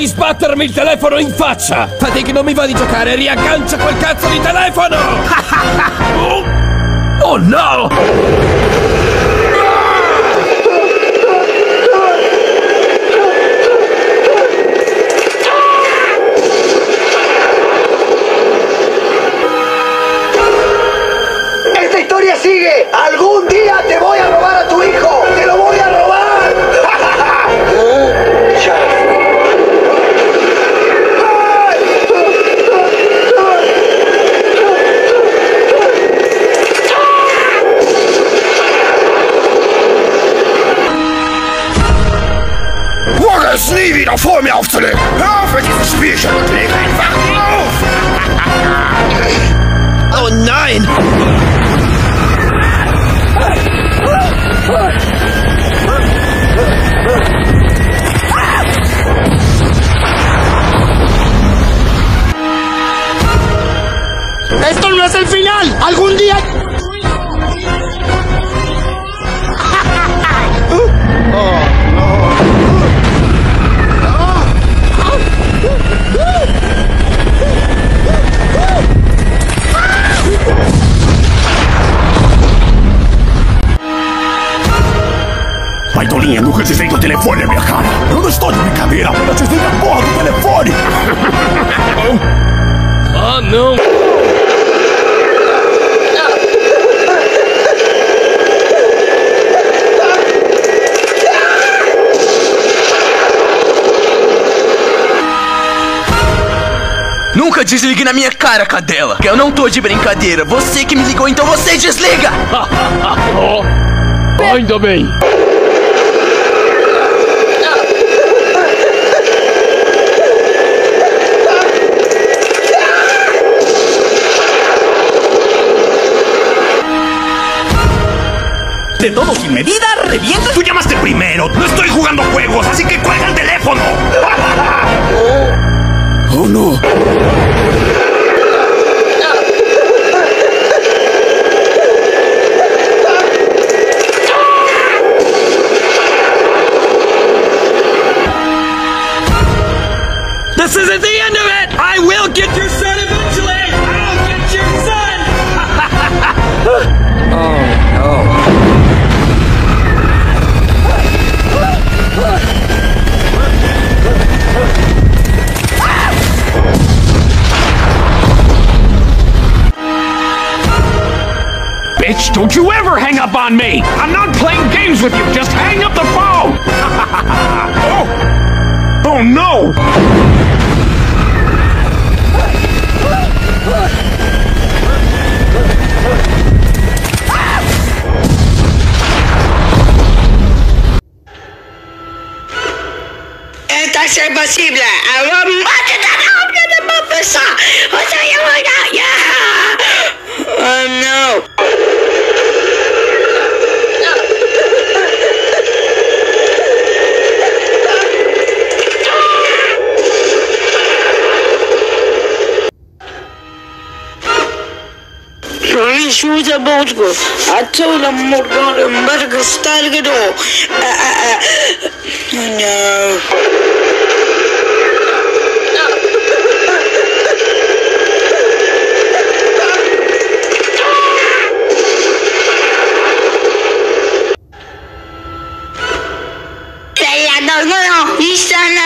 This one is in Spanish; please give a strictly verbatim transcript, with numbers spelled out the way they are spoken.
Vuoi sbattermi il telefono in faccia? Fatti che non mi va di giocare, riaggancia quel cazzo di telefono! oh, oh no! ¡Esta historia sigue! ¡Algún día te voy a robar a tu hijo! ¡Te lo voy a robar! Wage es nie wieder vor mir aufzulegen! Hör auf mit diesem Spielchen und leg einfach auf! Oh nein! ¡Esto no es el final! ¡Algún día! Baitolinha, nunca desliguei o telefone na minha cara! Eu não estou de brincadeira! Eu desliguei a porra do telefone! Ah, não! Nunca desligue na minha cara, cadela! Que eu não tô de brincadeira! Você que me ligou, então você desliga! oh, ainda bem! De todo sin medida, revienta. Tú llamaste primero. No estoy jugando juegos, así que cuelga el teléfono. Oh no. This isn't the end of it! I will get your son eventually! I'll get your son! oh no. Bitch, don't you ever hang up on me! I'm not playing games with you! Just hang up the phone! oh! Oh no! ¡Esto es imposible! ¡Ahora mate de nombre de papesa! ¡O sea, ya voy a... ya! ¡Oh no! Шутя бочку, а то на морган берг стальгедо. No. No, no, no, he's